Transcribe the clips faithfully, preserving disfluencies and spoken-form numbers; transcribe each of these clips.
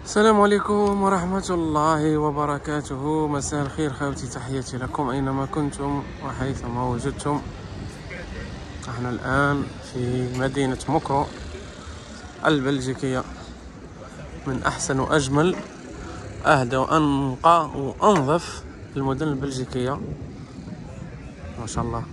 السلام عليكم ورحمة الله وبركاته. مساء الخير خوتي، تحياتي لكم أينما كنتم وحيثما وجدتم. نحن الآن في مدينة موكرو البلجيكية، من أحسن وأجمل أهدى وأنقى وأنظف المدن البلجيكية ما شاء الله.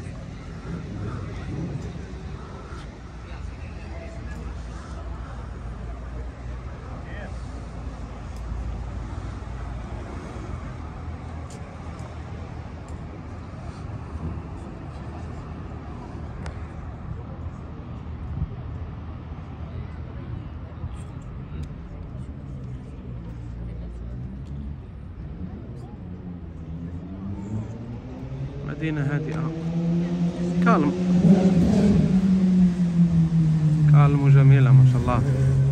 مدينة هادئة، كالم كالم وجميلة ما شاء الله.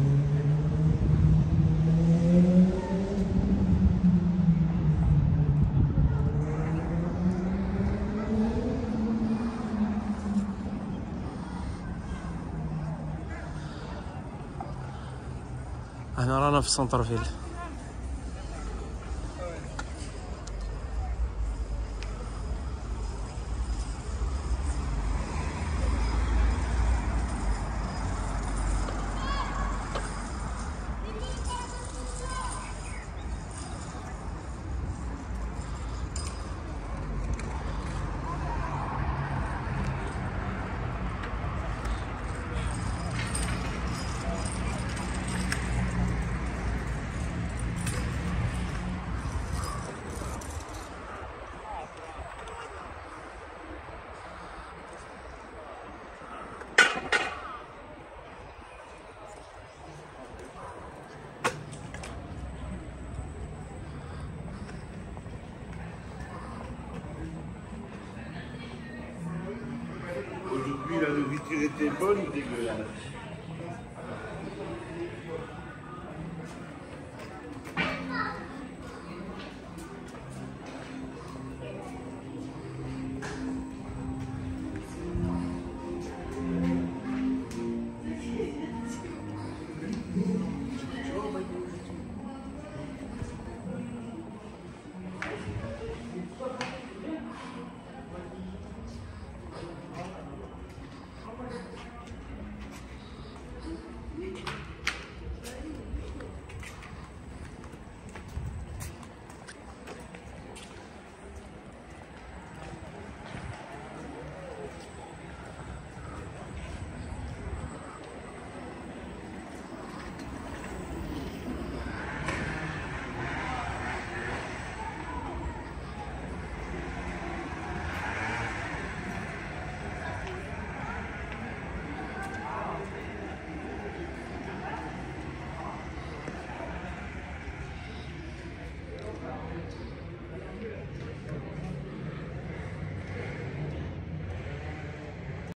احنا رانا في سنترفيل. Aujourd'hui, la nourriture était bonne ou dégueulasse?